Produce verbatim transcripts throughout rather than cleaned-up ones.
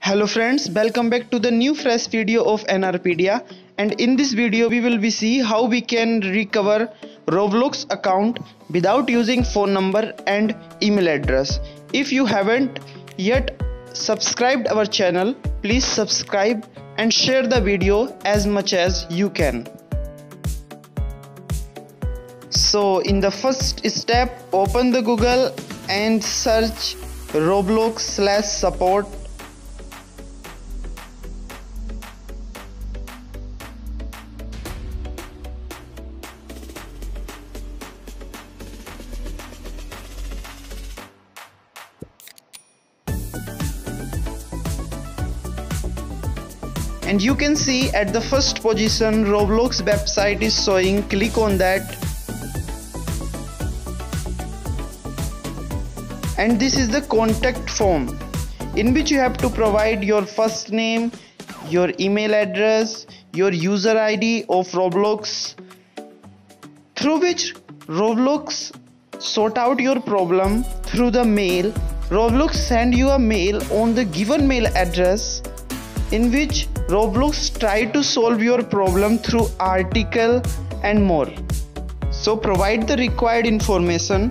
Hello friends, welcome back to the new fresh video of NRpedia, and in this video we will be see how we can recover Roblox account without using phone number and email address. If you haven't yet subscribed our channel, please subscribe and share the video as much as you can. So in the first step, open the Google and search Roblox slash support. And you can see at the first position Roblox website is showing. Click on that, and this is the contact form in which you have to provide your first name, your email address, your user I D of Roblox, through which Roblox sort out your problem through the mail. Roblox send you a mail on the given mail address, in which Roblox try to solve your problem through article and more. So provide the required information.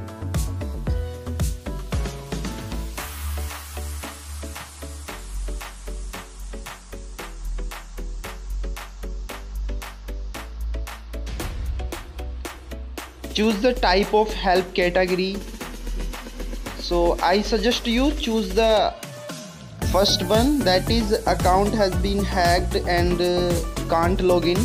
Choose the type of help category. So I suggest you choose the first one, that is account has been hacked and uh, can't log in,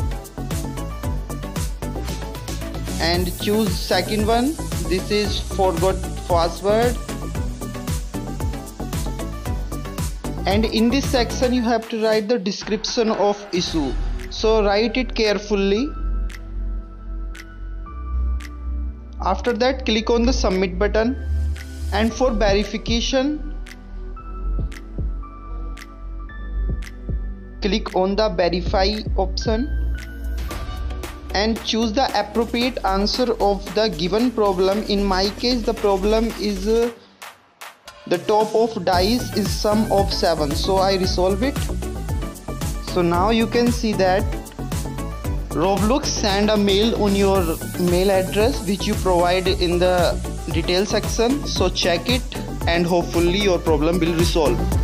and choose second one, this is forgot password, and in this section you have to write the description of issue, so write it carefully. After that, click on the submit button, and for verification click on the verify option and choose the appropriate answer of the given problem. In my case, the problem is uh, the top of dice is sum of seven, so I resolve it. So now you can see that Roblox send a mail on your mail address which you provide in the detail section. So check it and hopefully your problem will resolve.